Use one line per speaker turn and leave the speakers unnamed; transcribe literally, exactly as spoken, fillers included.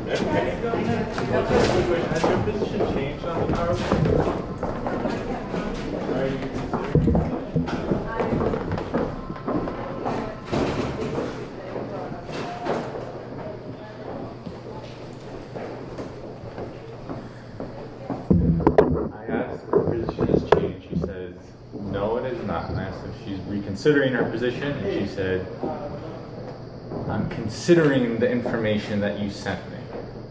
Has your position changed on the PowerPoint? Are you I asked if her position has changed. She says, no, it is not. And I asked if she's reconsidering her position, and she said, I'm considering the information that you sent me.